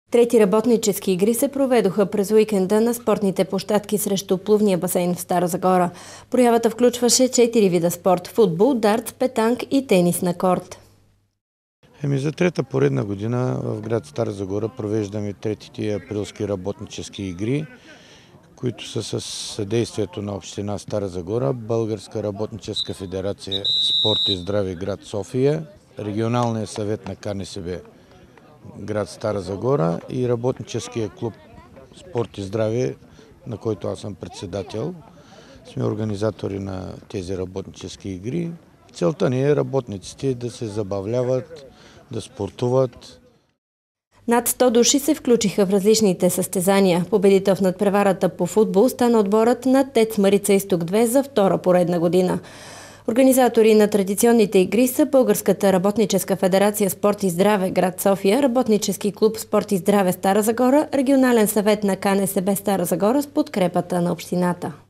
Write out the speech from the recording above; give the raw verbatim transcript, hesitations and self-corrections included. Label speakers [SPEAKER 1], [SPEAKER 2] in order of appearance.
[SPEAKER 1] Трети работнически игри се проведоха през уикенда на спортните площадки срещу плувния басейн в Стара Загора. Проявата включваше четири вида спорт – футбол, дартс, петанк и тенис на корт.
[SPEAKER 2] Еми, за трета поредна година в град Стара Загора провеждаме третите априлски работнически игри, които са с съдействието на община Стара Загора, Българска работническа федерация Спорт и здраве град София, Регионалния съвет на Ка Не Се Бе град Стара Загора и работническия клуб Спорт и здраве, на който аз съм председател. Сме организатори на тези работнически игри. Целта ни е работниците да се забавляват, да спортуват.
[SPEAKER 1] Над сто души се включиха в различните състезания. Победител в надпреварата по футбол стана отборът на ТЕЦ Марица Изток две за втора поредна година. Организатори на традиционните игри са Българската работническа федерация Спорт и здраве град София, Работнически клуб Спорт и здраве Стара Загора, Регионален съвет на Ка Не Се Бе Стара Загора с подкрепата на общината.